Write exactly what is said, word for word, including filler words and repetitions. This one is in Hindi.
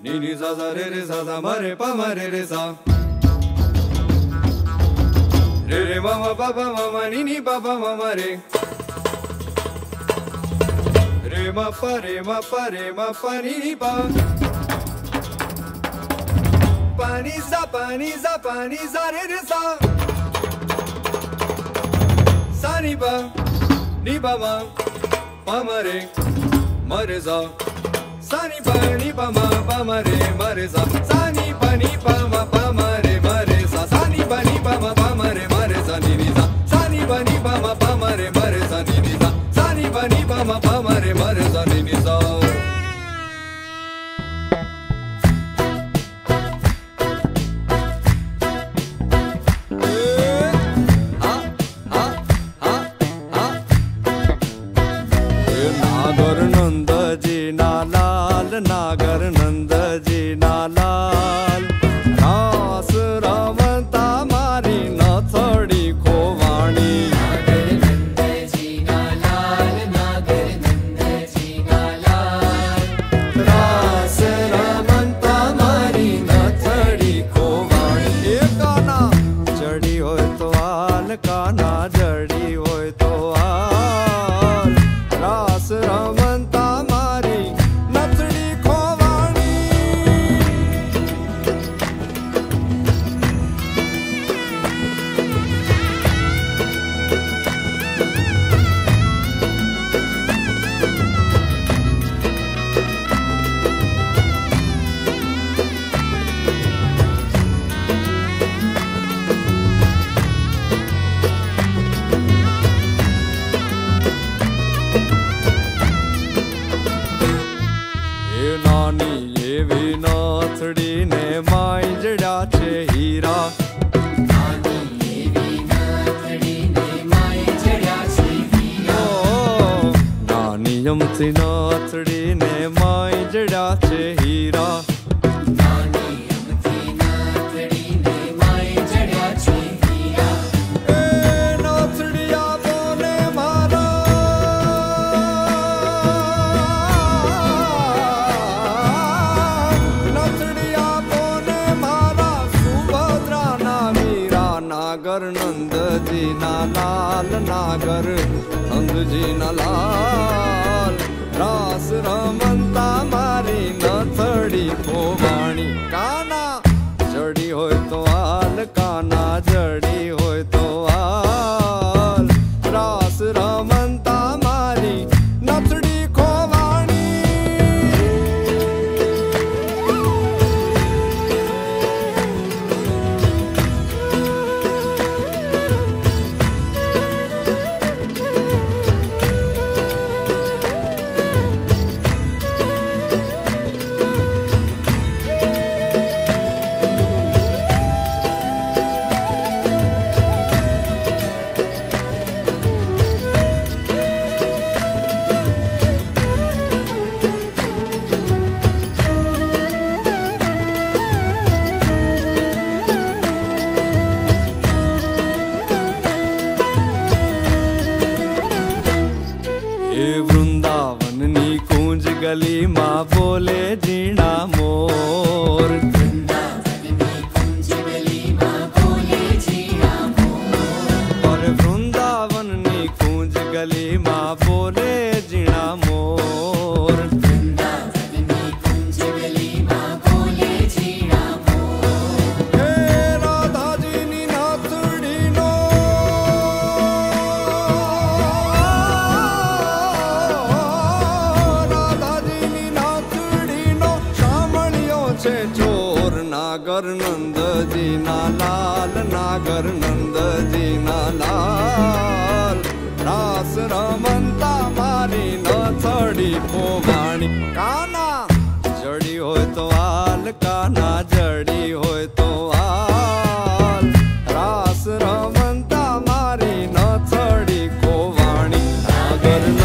ni ni sa sa re re sa sa ma re pa ma re re sa re re ma ma pa pa ma ma ni ni pa pa ma ma re re ma pa re ma pa re ma pa ni ni pa pa ni sa pa ni sa pa ni sa re re sa sa ni pa ni pa ma pa ma re ma re sa sa ni pa ni pa ma pa ma re ma re sa sa ni pa ni pa ma pa ma re ma re sa sa ni pa ni pa ma pa ma re ma re sa ni ni sa sa ni pa ni pa ma pa ma re ma re sa ni ni sa sa ni pa ni pa ma pa ma re ma re sa ni ni sa नागर नंद जी ना लाल नागर नंद जी ना लाल रास रमता मारी नथड़ी खोवाणी नागर नंद जी ना लाल नागर नंद जी ना लाल रास रमता मारी नथड़ी खोवाणी ए काना जड़ी होय तो आल काना जड़ी होय तो आल रास रमता मारी नथड़ी खोवाणी नानी ये भी नाथड़ी ने माई जड़ा छे हीरा नानी ये भी नाथड़ी ने माई जड़ा छे हीरा नानी यमती नाथड़ी ने माई जड़ा छे हीरा नानी यमती नाथड़ी ने माई जड़ा छे हीरा ए नाथड़िया बोले मारा नागर नंद जी ना लाल नागर नंद जी ना लाल रास रमता मारी नथड़ी खोवाणी काना जड़ी होय तो आल काना जड़ी होय तो आल रास रमता मारी नथड़ी खोवाणी वृंदावन नी कूंज गली माँ बोले जीना मोर वृंदावन नी कूंज गली माँ बोले जीना मोर और वृंदावन नी कूंज गली माँ बोले जीना मोर वृंदावन नी कूंज गली माँ बोले जीना मोर हे राधा जी नी नाथड़ी नो चोर नागर नंद जी ना लाल नागर नंद जी ना लाल रास रमता मारी नथड़ी खोवाणी काना जड़ी होय तो आल काना जड़ी होय तो आल रास रमता मारी नथड़ी खोवाणी नागर